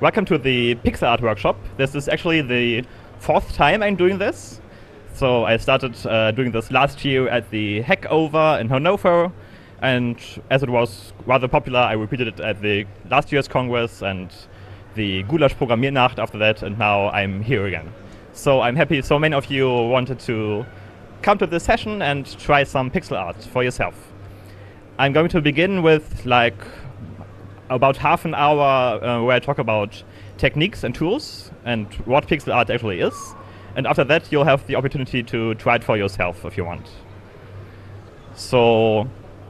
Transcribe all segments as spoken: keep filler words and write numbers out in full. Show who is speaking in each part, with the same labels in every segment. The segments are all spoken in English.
Speaker 1: welcome to the Pixel Art Workshop. This is actually the fourth time I'm doing this. So I started uh, doing this last year at the Hackover in Hannover, and as it was rather popular, I repeated it at the last year's Congress and the Gulasch Programmiernacht after that, and now I'm here again. So I'm happy so many of you wanted to come to this session and try some pixel art for yourself. I'm going to begin with like about half an hour uh, where I talk about techniques and tools and what pixel art actually is. And after that, you'll have the opportunity to try it for yourself if you want. So,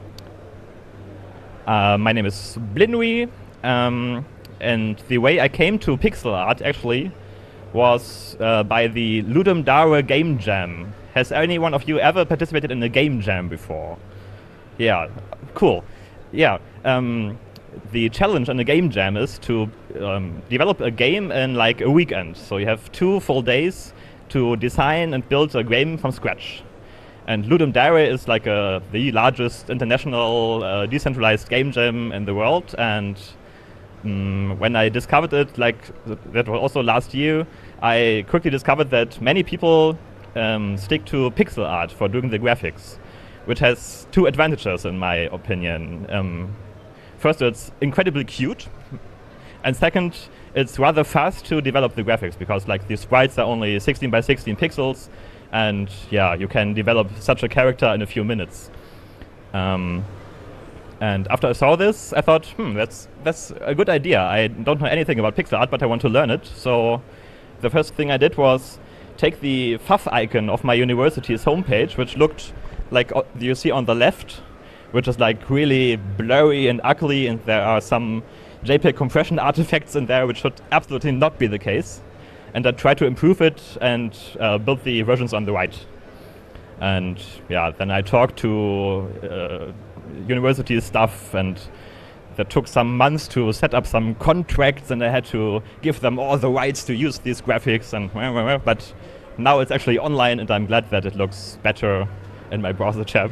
Speaker 1: uh, my name is Blinui, um, and the way I came to pixel art actually was uh, by the Ludum Dare Game Jam. Has any one of you ever participated in a game jam before? Yeah, cool. Yeah. Um, The challenge in the game jam is to um, develop a game in like a weekend. So you have two full days to design and build a game from scratch. And Ludum Dare is like a, the largest international uh, decentralized game jam in the world. And um, when I discovered it, like th that was also last year, I quickly discovered that many people um, stick to pixel art for doing the graphics, which has two advantages in my opinion. Um, First, it's incredibly cute, and second, it's rather fast to develop the graphics because like the sprites are only sixteen by sixteen pixels, and yeah, you can develop such a character in a few minutes. Um, and after I saw this, I thought, hmm, that's that's a good idea. I don't know anything about pixel art, but I want to learn it. So the first thing I did was take the F A F icon of my university's homepage, which looked like uh, you see on the left, which is like really blurry and ugly, and there are some JPEG compression artifacts in there which should absolutely not be the case. And I tried to improve it and uh, build the versions on the right. And yeah, then I talked to uh, university staff, and that took some months to set up some contracts, and I had to give them all the rights to use these graphics, and but now it's actually online, and I'm glad that it looks better in my browser tab.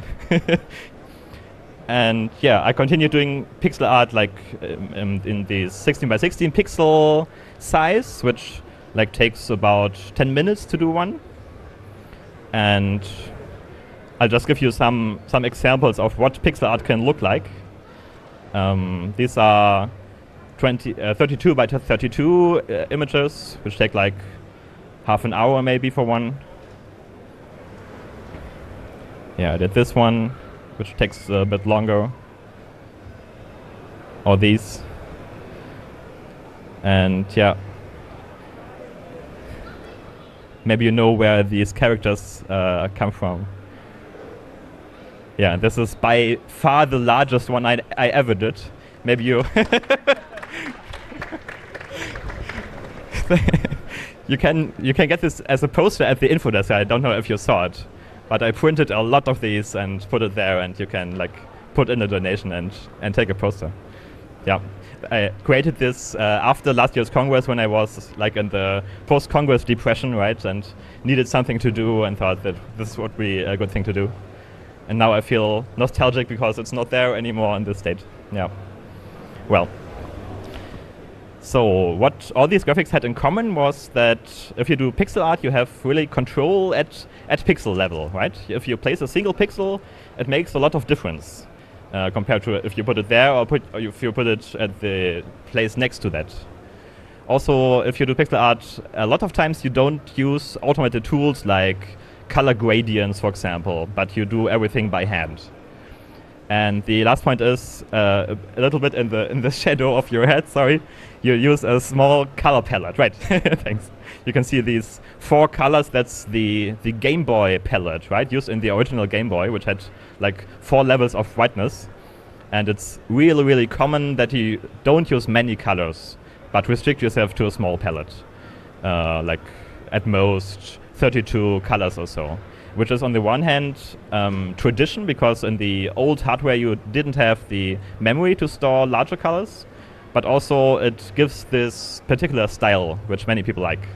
Speaker 1: And yeah, I continue doing pixel art like um, in the sixteen by sixteen pixel size, which like takes about ten minutes to do one. And I'll just give you some some examples of what pixel art can look like. Um, these are twenty, uh, thirty-two by thirty-two uh, images, which take like half an hour maybe for one. Yeah, I did this one, which takes a bit longer, or these. And yeah, maybe you know where these characters uh, come from. Yeah, this is by far the largest one I, I ever did. Maybe you you can you can get this as a poster at the info desk. I don't know if you saw it. But I printed a lot of these and put it there, and you can like put in a donation and, and take a poster. Yeah, I created this uh, after last year's Congress when I was like in the post-Congress depression, right, and needed something to do and thought that this would be a good thing to do. And now I feel nostalgic because it's not there anymore in this state. Yeah, well. So what all these graphics had in common was that if you do pixel art, you have really control at, at pixel level, right? If you place a single pixel, it makes a lot of difference uh, compared to if you put it there or, put, or if you put it at the place next to that. Also, if you do pixel art, a lot of times you don't use automated tools like color gradients, for example, but you do everything by hand. And the last point is uh, a little bit in the in the shadow of your head. Sorry, you use a small color palette, right? Thanks. You can see these four colors. That's the the Game Boy palette, right? Used in the original Game Boy, which had like four levels of brightness. And it's really really common that you don't use many colors, but restrict yourself to a small palette, uh, like at most thirty-two colors or so. Which is on the one hand um, tradition, because in the old hardware you didn't have the memory to store larger colors, but also it gives this particular style which many people like.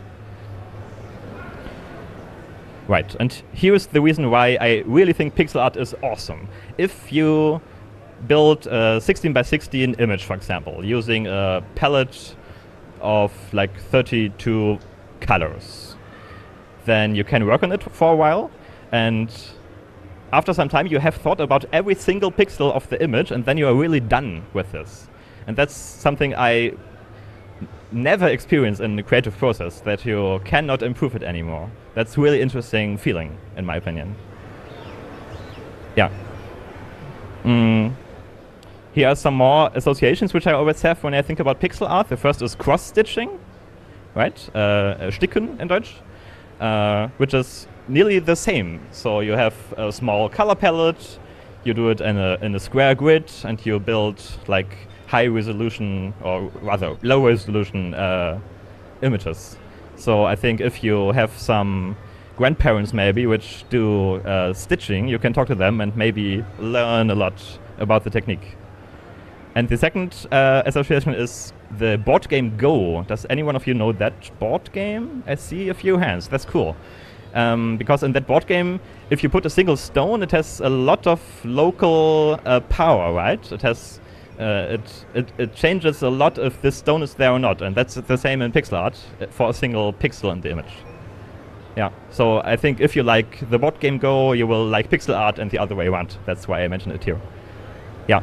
Speaker 1: Right, and here's the reason why I really think pixel art is awesome. If you build a sixteen by sixteen image, for example, using a palette of like thirty-two colors. Then you can work on it for a while, and after some time you have thought about every single pixel of the image, and then you are really done with this. And that's something I never experienced in the creative process, that you cannot improve it anymore. That's really interesting feeling, in my opinion. Yeah. Mm. Here are some more associations which I always have when I think about pixel art. The first is cross-stitching, right? Uh, Sticken in Deutsch, uh, which is nearly the same. So you have a small color palette, you do it in a, in a square grid, and you build like high resolution, or rather low resolution uh, images. So I think if you have some grandparents maybe which do uh, stitching, you can talk to them and maybe learn a lot about the technique. And the second uh, association is the board game Go. Does any one of you know that board game? I see a few hands. That's cool. Um, because in that board game, if you put a single stone, it has a lot of local uh, power, right? It has uh, it, it it changes a lot if this stone is there or not, and that's the same in pixel art for a single pixel in the image. Yeah. So I think if you like the board game Go, you will like pixel art, and the other way around. That's why I mentioned it here. Yeah.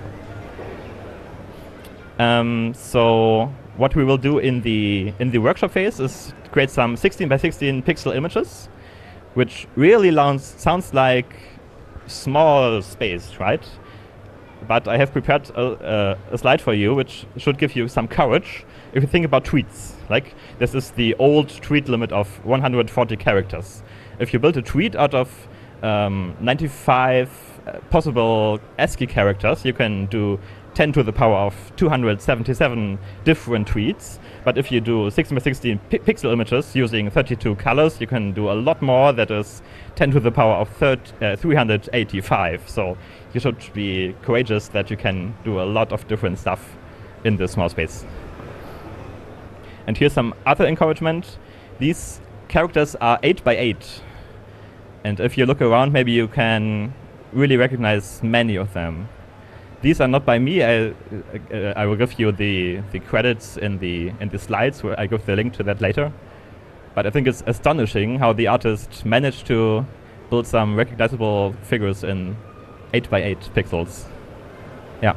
Speaker 1: Um, so what we will do in the in the workshop phase is create some sixteen by sixteen pixel images, which really sounds sounds like small space, right? But I have prepared a, uh, a slide for you, which should give you some courage if you think about tweets. Like, this is the old tweet limit of one hundred forty characters. If you build a tweet out of um, ninety-five uh, possible ASCII characters, you can do ten to the power of two hundred seventy-seven different tweets. But if you do sixteen by sixteen pi pixel images using thirty-two colors, you can do a lot more. That is ten to the power of uh, three hundred eighty-five. So you should be courageous that you can do a lot of different stuff in this small space. And here's some other encouragement. These characters are eight by eight. And if you look around, maybe you can really recognize many of them. These are not by me. I, uh, I will give you the, the credits in the, in the slides, where I give the link to that later. But I think it's astonishing how the artist managed to build some recognizable figures in eight by eight pixels. Yeah.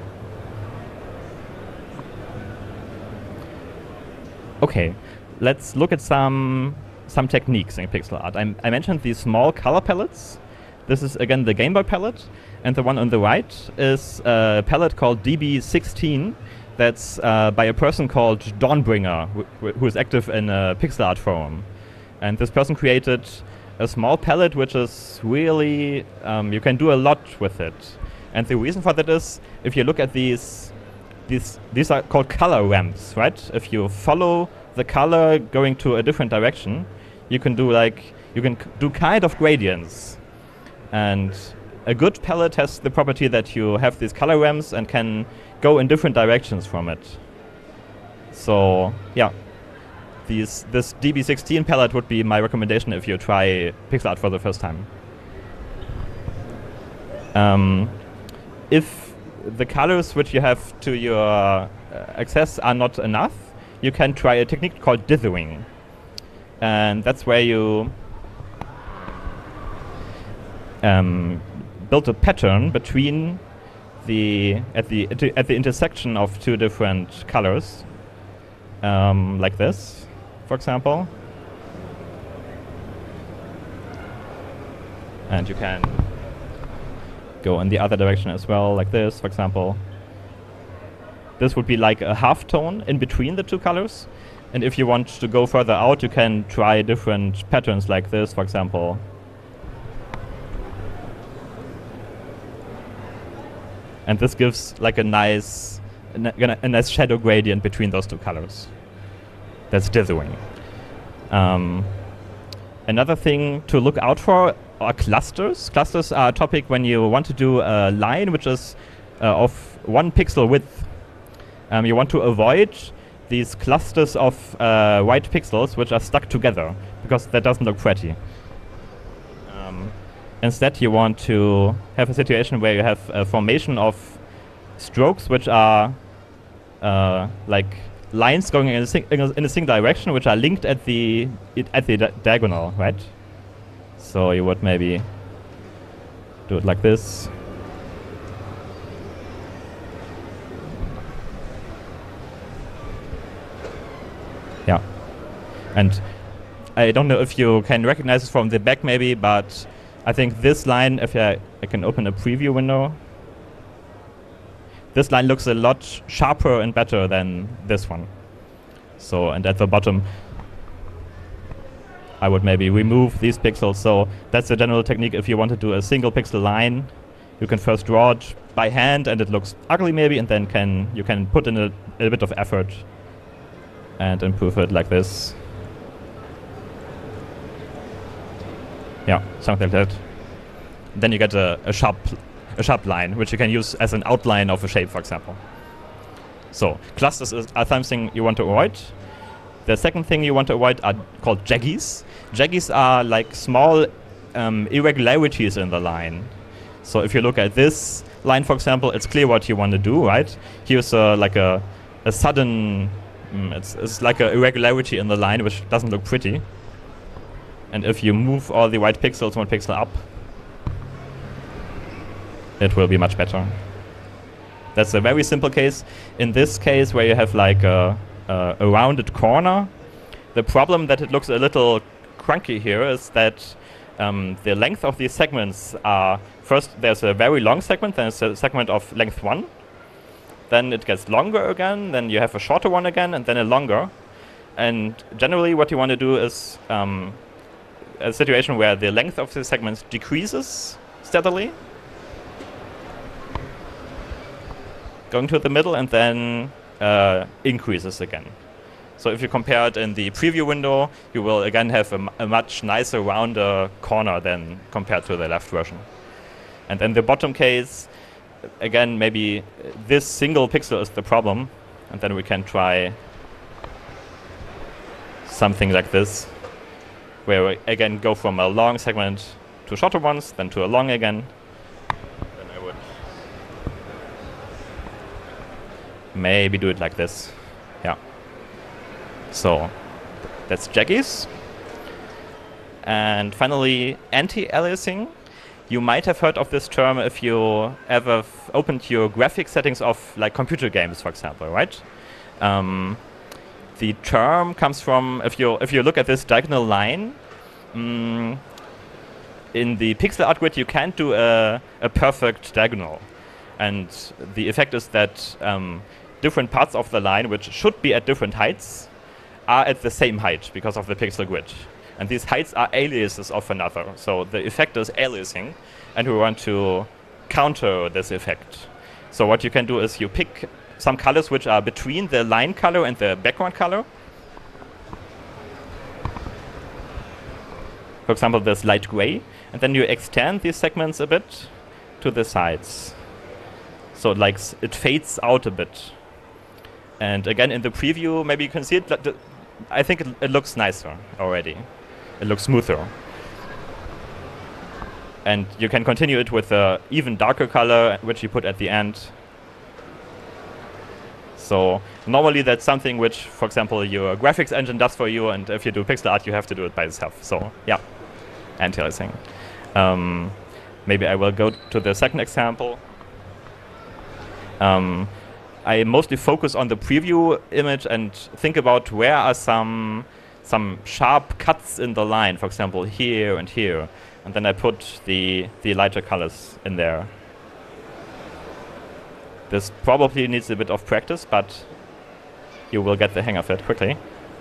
Speaker 1: Okay, let's look at some, some techniques in pixel art. I, I mentioned these small color palettes. This is again the Game Boy palette, and the one on the right is a palette called D B sixteen. That's uh, by a person called Dawnbringer, wh who is active in a pixel art forum. And this person created a small palette which is really, um, you can do a lot with it. And the reason for that is, if you look at these, these, these are called color ramps, right? If you follow the color going to a different direction, you can do like, you can c do kind of gradients. And a good palette has the property that you have these color ramps and can go in different directions from it. So yeah, these, this D B sixteen palette would be my recommendation if you try pixel art for the first time. Um, if the colors which you have to your uh, access are not enough, you can try a technique called dithering. And that's where you Um, built a pattern between the at the at the intersection of two different colors, um, like this, for example. And you can go in the other direction as well, like this, for example. This would be like a half tone in between the two colors. And if you want to go further out, you can try different patterns like this, for example. And this gives like a nice, a, a nice shadow gradient between those two colors. That's dithering. Um, another thing to look out for are clusters. Clusters are a topic when you want to do a line which is uh, of one pixel width. Um, you want to avoid these clusters of uh, white pixels which are stuck together, because that doesn't look pretty. Um, Instead, you want to have a situation where you have a formation of strokes which are uh, like lines going in a, sing in a, in a single direction, which are linked at the it, at the di diagonal, right? So you would maybe do it like this. Yeah, and I don't know if you can recognize it from the back, maybe, but I think this line, if I, I can open a preview window, this line looks a lot sharper and better than this one. So, and at the bottom, I would maybe remove these pixels. So that's the general technique. If you want to do a single pixel line, you can first draw it by hand, and it looks ugly maybe, and then can you can put in a, a bit of effort and improve it like this. Yeah, something like that. Then you get a, a sharp a sharp line, which you can use as an outline of a shape, for example. So clusters is, are something you want to avoid. The second thing you want to avoid are called jaggies. Jaggies are like small um, irregularities in the line. So if you look at this line, for example, it's clear what you want to do, right? Here's a, like a, a sudden, mm, it's, it's like an irregularity in the line, which doesn't look pretty. And if you move all the white pixels one pixel up, it will be much better. That's a very simple case. In this case, where you have like a, a, a rounded corner, the problem that it looks a little crunky here is that um, the length of these segments are, first there's a very long segment, then there's a segment of length one, then it gets longer again, then you have a shorter one again, and then a longer. And generally what you want to do is um, a situation where the length of the segments decreases steadily, going to the middle, and then uh, increases again. So if you compare it in the preview window, you will again have a, a much nicer, rounder corner than compared to the left version. And in the bottom case, again, maybe this single pixel is the problem, and then we can try something like this, where we again go from a long segment to shorter ones, then to a long again. Then I would maybe do it like this. Yeah. So that's jaggies. And finally, anti-aliasing. You might have heard of this term if you ever f opened your graphic settings of like computer games, for example, right? Um, the term comes from, if you if you look at this diagonal line, um, in the pixel art grid you can't do a, a perfect diagonal. And the effect is that um, different parts of the line, which should be at different heights, are at the same height because of the pixel grid. And these heights are aliases of another. So the effect is aliasing, and we want to counter this effect. So what you can do is you pick some colors which are between the line color and the background color. For example, this light gray. And then you extend these segments a bit to the sides. So it, like, it fades out a bit. And again, in the preview, maybe you can see it. I think it, it looks nicer already. It looks smoother. And you can continue it with an even darker color, which you put at the end. So normally that's something which, for example, your graphics engine does for you, and if you do pixel art, you have to do it by yourself. So yeah, anti-aliasing. Um, maybe I will go to the second example. Um, I mostly focus on the preview image and think about where are some some sharp cuts in the line, for example, here and here. And then I put the, the lighter colors in there. This probably needs a bit of practice, but you will get the hang of it quickly.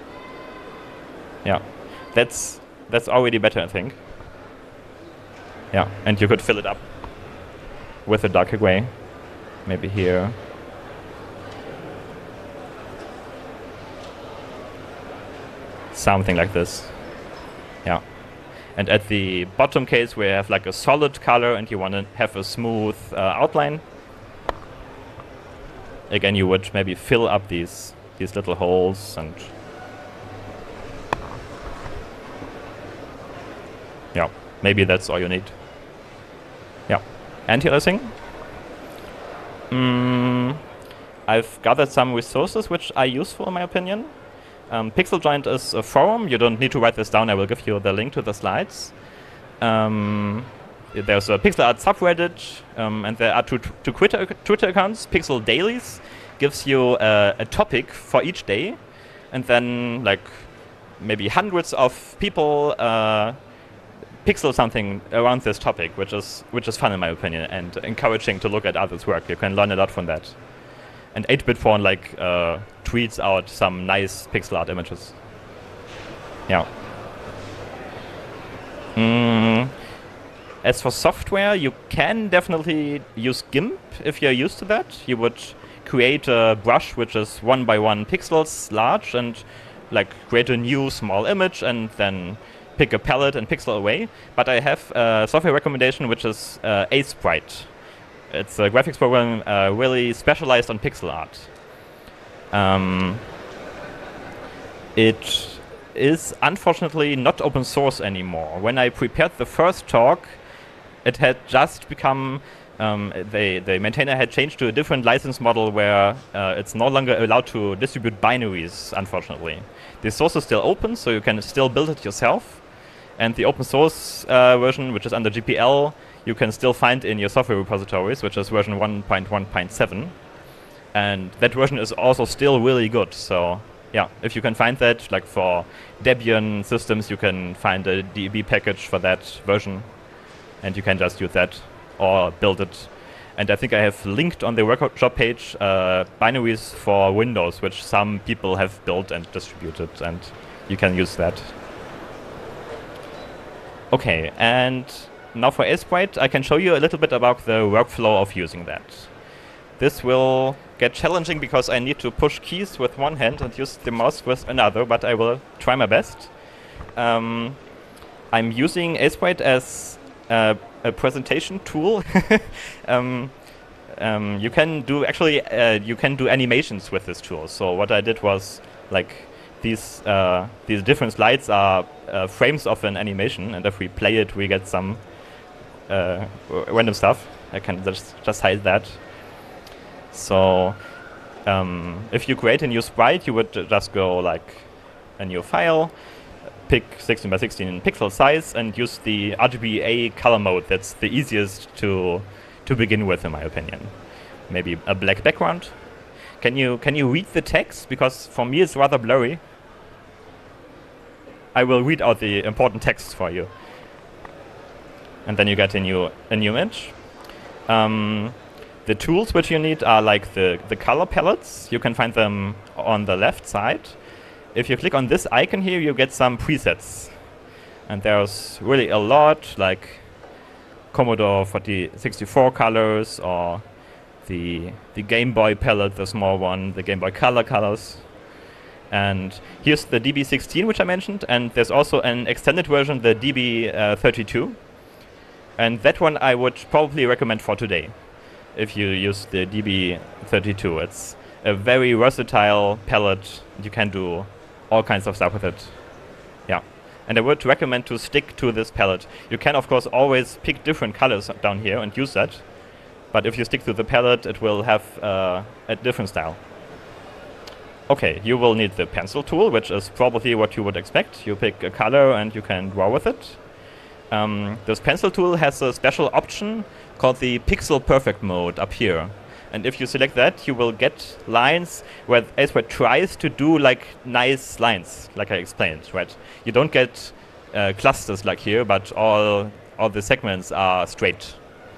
Speaker 1: Yeah, that's, that's already better, I think. Yeah, and you could fill it up with a darker gray. Maybe here. Something like this. Yeah. And at the bottom case, we have like a solid color and you want to have a smooth uh, outline. Again, you would maybe fill up these, these little holes and... Yeah, maybe that's all you need. Yeah. Anti-aliasing. Mm, I've gathered some resources which are useful in my opinion. Um, Pixel Giant is a forum. You don't need to write this down. I will give you the link to the slides. Um, there's a Pixel Art subreddit, um, and there are two, two Twitter, Twitter accounts. Pixel Dailies gives you uh, a topic for each day, and then like maybe hundreds of people uh, pixel something around this topic, which is which is fun in my opinion, and encouraging to look at others' work. You can learn a lot from that. And eight bit Phone like uh, tweets out some nice pixel art images. Yeah. Mm. As for software, you can definitely use GIMP if you're used to that. You would create a brush which is one by one pixels large and like create a new small image and then pick a palette and pixel away. But I have a software recommendation which is uh, Aseprite. It's a graphics program uh, really specialized on pixel art. Um, it is unfortunately not open source anymore. When I prepared the first talk, it had just become, um, they, the maintainer had changed to a different license model where uh, it's no longer allowed to distribute binaries, unfortunately. The source is still open, so you can still build it yourself. And the open source uh, version, which is under G P L, you can still find in your software repositories, which is version one point one point seven. And that version is also still really good. So yeah, if you can find that, like for Debian systems, you can find a D E B package for that version. And you can just use that or build it. And I think I have linked on the workshop page uh, binaries for Windows, which some people have built and distributed, and you can use that. Okay, and now for Aseprite, I can show you a little bit about the workflow of using that. This will get challenging because I need to push keys with one hand and use the mouse with another, but I will try my best. Um, I'm using Aseprite as uh, a presentation tool. um, um, you can do actually uh, you can do animations with this tool. So what I did was like these uh, these different slides are uh, frames of an animation, and if we play it, we get some uh, random stuff. I can just just hide that. So um, if you create a new sprite, you would just go like a new file, pick sixteen by sixteen pixel size, and use the R G B A color mode. That's the easiest to to begin with, in my opinion. Maybe a black background. Can you can you read the text? Because for me it's rather blurry. I will read out the important text for you, and then you get a new a new image. Um, the tools which you need are like the the color palettes. You can find them on the left side. If you click on this icon here, you get some presets, and there's really a lot, like Commodore forty sixty-four colors, or the the Game Boy palette, the small one, the Game Boy Color colors. And here's the D B sixteen, which I mentioned, and there's also an extended version, the D B thirty-two. And that one I would probably recommend for today, if you use the D B thirty-two. It's a very versatile palette. You can do all kinds of stuff with it. Yeah. And I would recommend to stick to this palette. You can, of course, always pick different colors down here and use that. But if you stick to the palette, it will have uh, a different style. Okay, you will need the pencil tool, which is probably what you would expect. You pick a color and you can draw with it. Um, this pencil tool has a special option called the Pixel Perfect mode up here. And if you select that, you will get lines where Aseprite tries to do like nice lines, like I explained, right? You don't get uh, clusters like here, but all, all the segments are straight.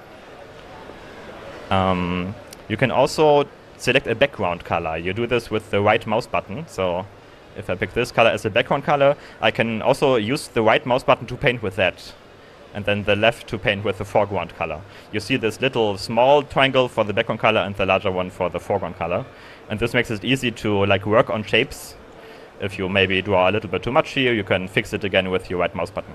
Speaker 1: Um, you can also select a background color. You do this with the right mouse button. So if I pick this color as a background color, I can also use the right mouse button to paint with that, and then the left to paint with the foreground color. You see this little small triangle for the background color and the larger one for the foreground color. And this makes it easy to like work on shapes. If you maybe draw a little bit too much here, you can fix it again with your right mouse button.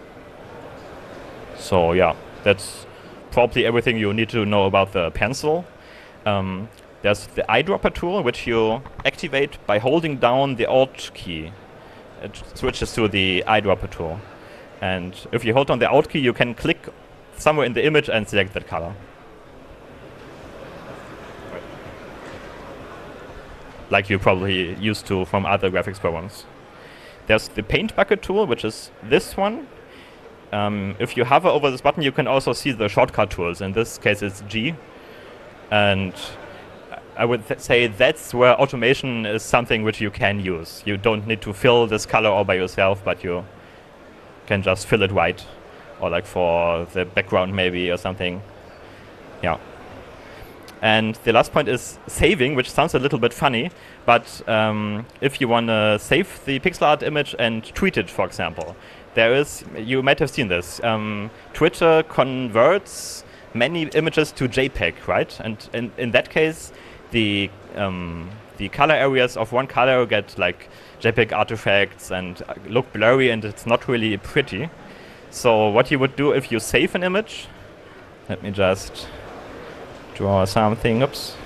Speaker 1: So yeah, that's probably everything you need to know about the pencil. Um, there's the eyedropper tool, which you activate by holding down the Alt key. It switches to the eyedropper tool. And if you hold on the Alt key, you can click somewhere in the image and select that color. like you probably used to from other graphics programs. There's the paint bucket tool, which is this one. Um, if you hover over this button, you can also see the shortcut tools. In this case, it's G. And I would th say that's where automation is something which you can use. You don't need to fill this color all by yourself, but you can just fill it white. Or like for the background maybe or something. Yeah. And the last point is saving, which sounds a little bit funny, but um, if you want to save the pixel art image and tweet it, for example, there is, you might have seen this, um, Twitter converts many images to JPEG, right? And in, in that case, the, um, the color areas of one color get like JPEG artifacts and look blurry, and it's not really pretty. So what you would do if you save an image, let me just draw something, oops.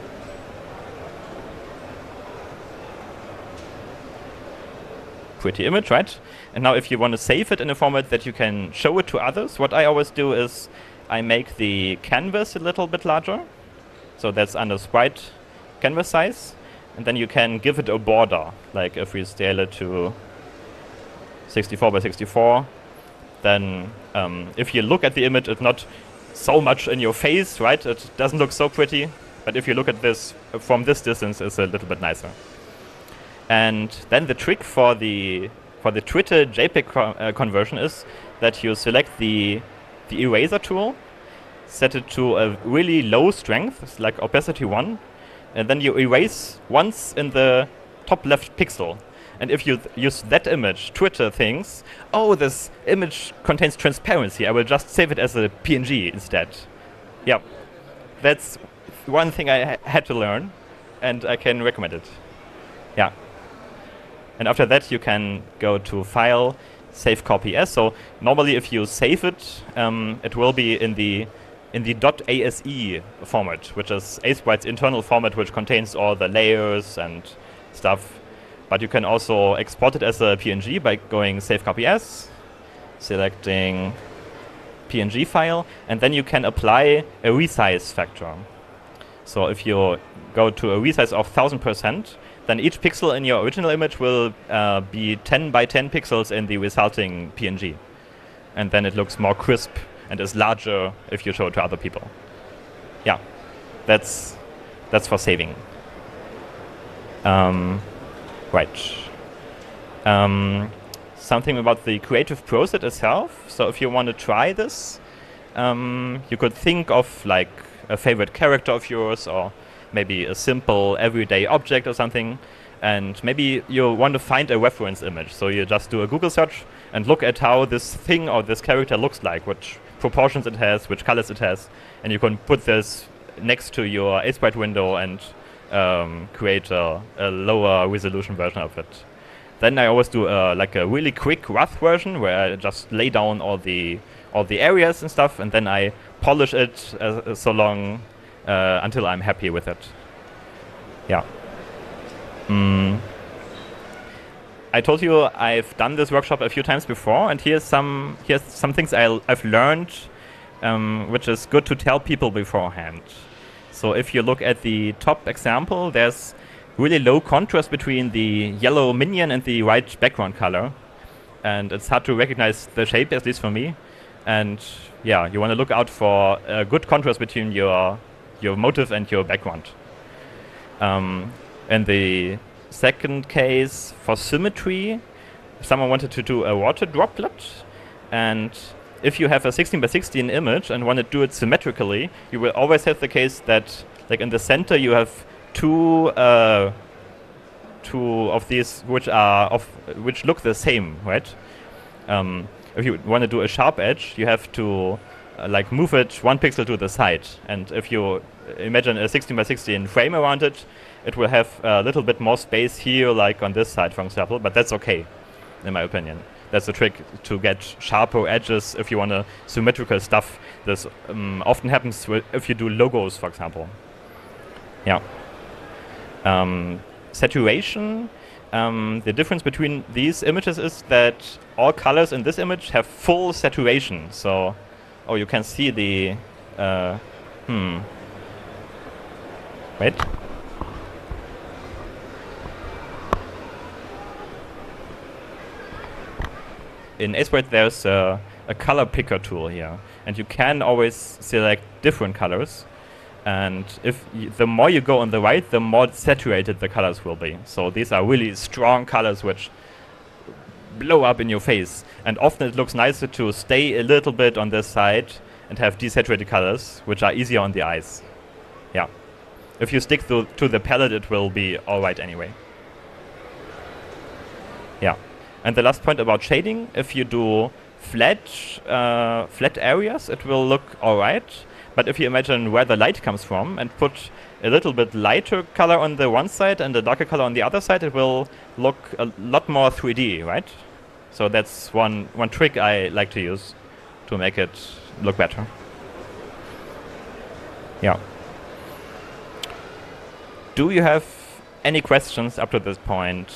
Speaker 1: Pretty image, right? And now if you want to save it in a format that you can show it to others, what I always do is I make the canvas a little bit larger. So that's under sprite canvas size. And then you can give it a border. Like if we scale it to sixty-four by sixty-four, then um, if you look at the image, it's not so much in your face, right? It doesn't look so pretty. But if you look at this from this distance, it's a little bit nicer. And then the trick for the for the Twitter JPEG co uh, conversion is that you select the the eraser tool, set it to a really low strength, it's like opacity one, and then you erase once in the top left pixel. And if you th use that image, Twitter thinks, oh, this image contains transparency, I will just save it as a P N G instead. Yeah, that's one thing I ha had to learn, and I can recommend it. Yeah. And after that, you can go to File, Save Copy As. So normally, if you save it, um, it will be in the in the .ase format, which is Aseprite's internal format, which contains all the layers and stuff. But you can also export it as a P N G by going Save Copy As, selecting P N G file, and then you can apply a resize factor. So if you go to a resize of one thousand percent, then each pixel in your original image will uh, be ten by ten pixels in the resulting P N G. And then it looks more crisp and is larger if you show it to other people. Yeah, that's, that's for saving. Um, right. Um, something about the creative process itself. So if you want to try this, um, you could think of like a favorite character of yours, or maybe a simple everyday object or something, and maybe you want to find a reference image. So you just do a Google search and look at how this thing or this character looks like, which proportions it has, which colors it has, and you can put this next to your Aseprite window and um, create a, a lower resolution version of it. Then I always do uh, like a really quick rough version where I just lay down all the all the areas and stuff, and then I polish it uh, so long uh, until I'm happy with it. Yeah. Mm. I told you I've done this workshop a few times before, and here's some here's some things I'll, I've learned, um, which is good to tell people beforehand. So if you look at the top example, there's really low contrast between the yellow minion and the white background color, and it's hard to recognize the shape, at least for me. And yeah, you want to look out for a good contrast between your your motive and your background. Um, in the second case, for symmetry, someone wanted to do a water droplet, and if you have a sixteen by sixteen image and want to do it symmetrically, you will always have the case that, like in the center, you have two uh, two of these which are of which look the same, right? Um, if you want to do a sharp edge, you have to uh, like move it one pixel to the side, and if you imagine a sixteen by sixteen frame around it, it will have a little bit more space here, like on this side, for example. But that's okay, in my opinion. That's the trick to get sharper edges if you want a symmetrical stuff. This um, often happens if you do logos, for example. Yeah. Um, saturation. Um, the difference between these images is that all colors in this image have full saturation. So, oh, you can see the. Uh, hmm. Wait. in Aseprite there's a, a color picker tool here, and you can always select different colors. And if y the more you go on the right, the more saturated the colors will be. So these are really strong colors which blow up in your face. And often it looks nicer to stay a little bit on this side and have desaturated colors, which are easier on the eyes. Yeah. If you stick to, to the palette, it will be alright anyway. Yeah. And the last point about shading, if you do flat, uh, flat areas, it will look alright. But if you imagine where the light comes from and put a little bit lighter color on the one side and a darker color on the other side, it will look a lot more three D, right? So that's one, one trick I like to use to make it look better. Yeah. Do you have any questions up to this point?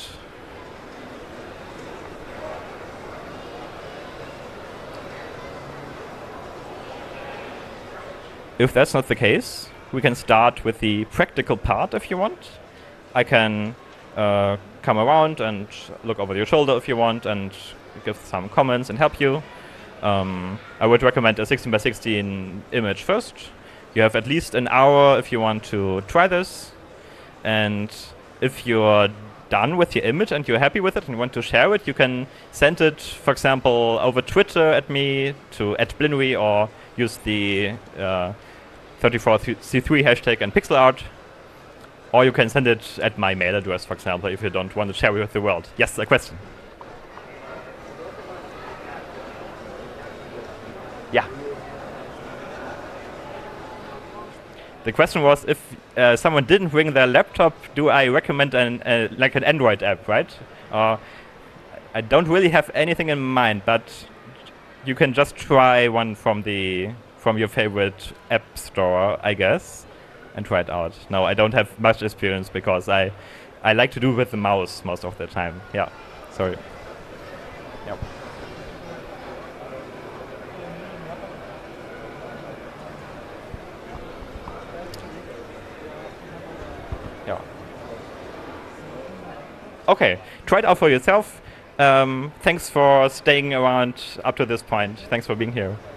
Speaker 1: If that's not the case, we can start with the practical part if you want. I can uh, come around and look over your shoulder if you want and give some comments and help you. Um, I would recommend a sixteen by sixteen image first. You have at least an hour if you want to try this. And if you're done with your image and you're happy with it and want to share it, you can send it, for example, over Twitter at me to at Blinwy, or use the uh, thirty-four C three hashtag and pixel art. Or you can send it at my mail address, for example, if you don't want to share it with the world. Yes, a question? Yeah. The question was, if uh, someone didn't bring their laptop, do I recommend an uh, like an Android app, right? Uh, I don't really have anything in mind, but you can just try one from the from your favorite app store, I guess, and try it out. No, I don't have much experience because I I like to do with the mouse most of the time. Yeah, sorry. Yep. Yeah. Okay, try it out for yourself. Um, thanks for staying around up to this point. Thanks for being here.